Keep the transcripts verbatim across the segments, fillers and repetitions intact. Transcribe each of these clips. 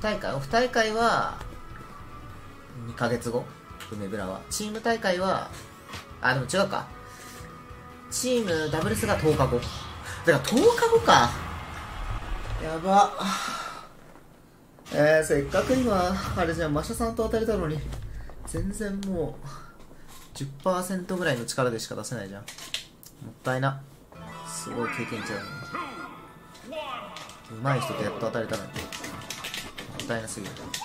大会オフ大会はにかげつご、梅ブラはチーム大会はあでも違うか、チームダブルスがとおかごだからとおかごか。やばえー、せっかく今あれじゃん、マシャさんと当たれたのに全然もう じゅっパーセント ぐらいの力でしか出せないじゃん。もったいな。すごい経験値だね。上手い人とやっと当たれたのにもったいなすぎる。ちょっ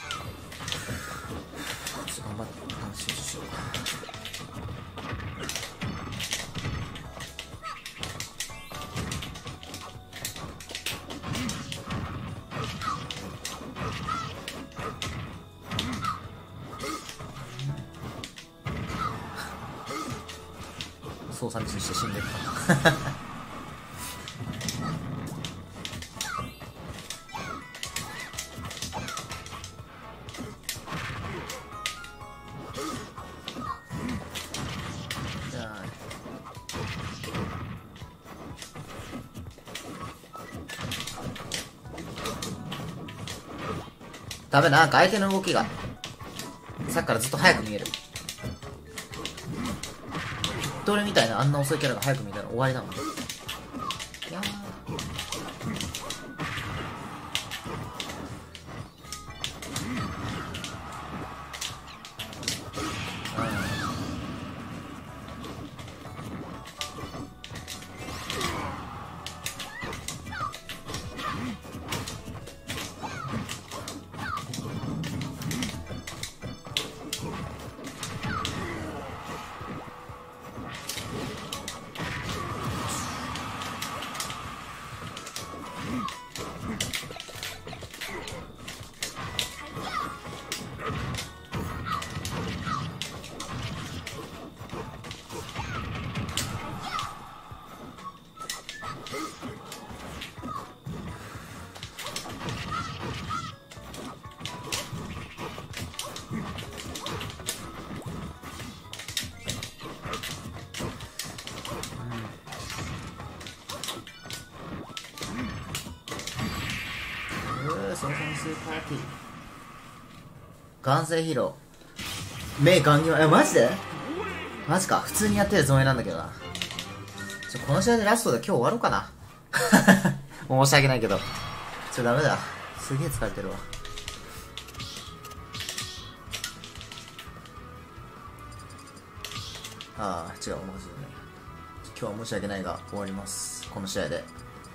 と頑張って安心しよう。操作ミスして死んでるかじゃあダメだ、なんか相手の動きがさっきからずっと速く見える。俺みたいなあんな遅いキャラが早く見たら終わりだもん。いやソーセンスパーティー眼性疲労目ガンギマ、えマジでマジか。普通にやってるつもりなんだけどな。ちょこの試合でラストで今日終わろうかな申し訳ないけどちょダメだ、すげえ疲れてるわ。ああ違う、マジでね、今日は申し訳ないが終わります、この試合で。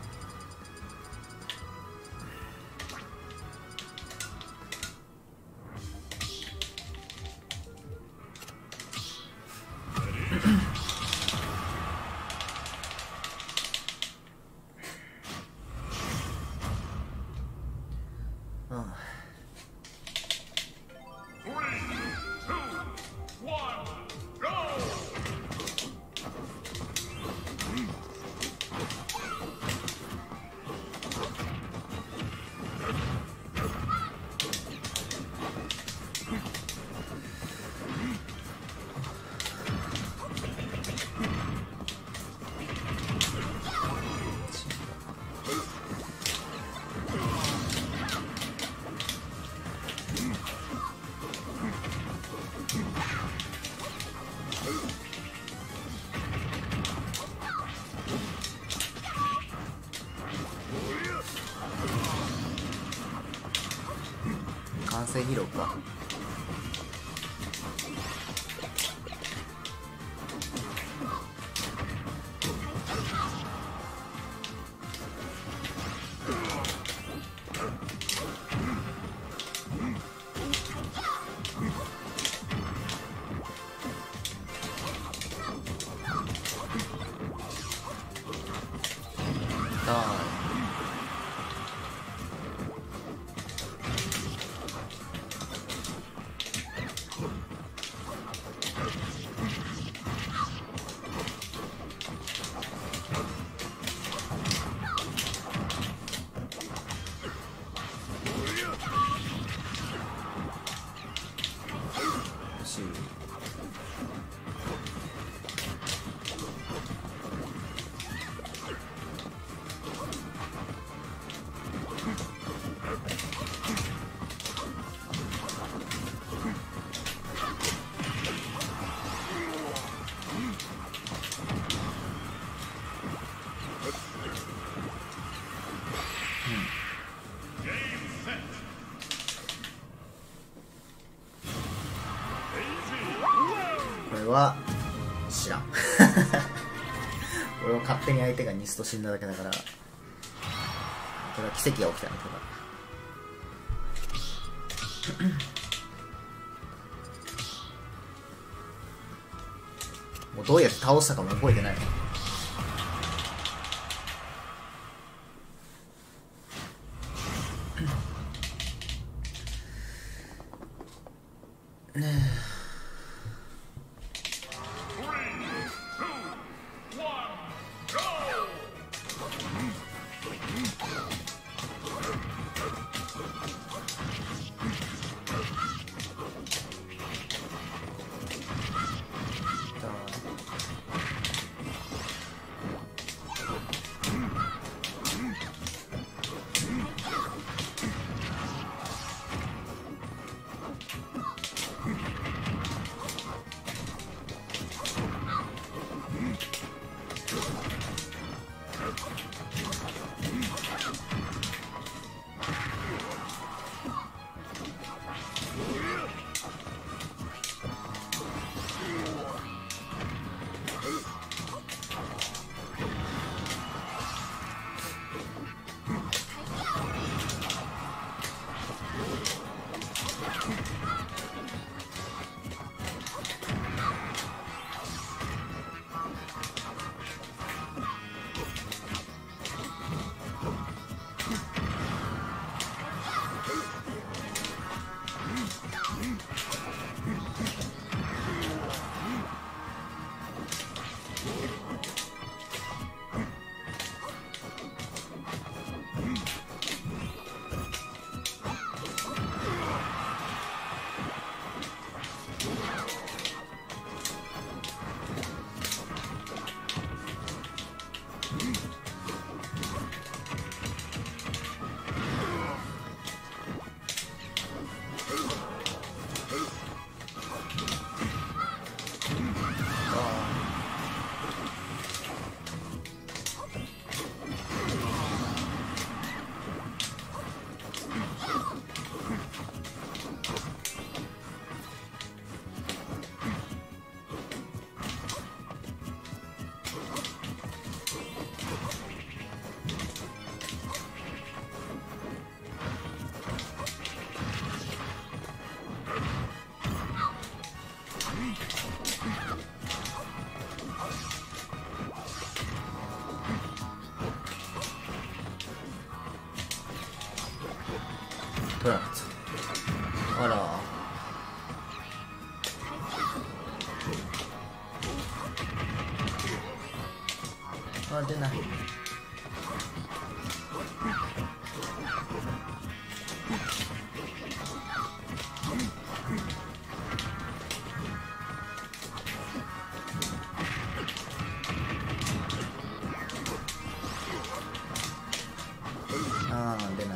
完成疲労か。 は知らん俺は勝手に相手がニスト死んだだけだから、これは奇跡が起きたね。もうどうやって倒したかも覚えてないねえ。取らなかった。あらあ、出ない。あー出ない。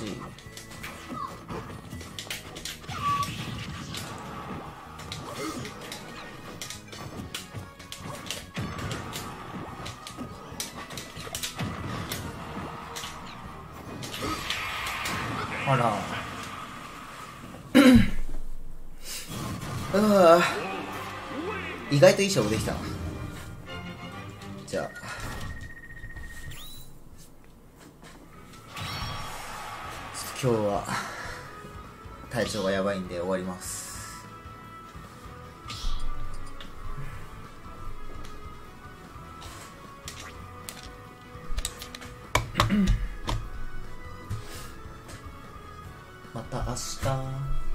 しい。あらうわ意外といい勝負できたな。じゃあちょっと今日は体調がやばいんで終わります。また明日。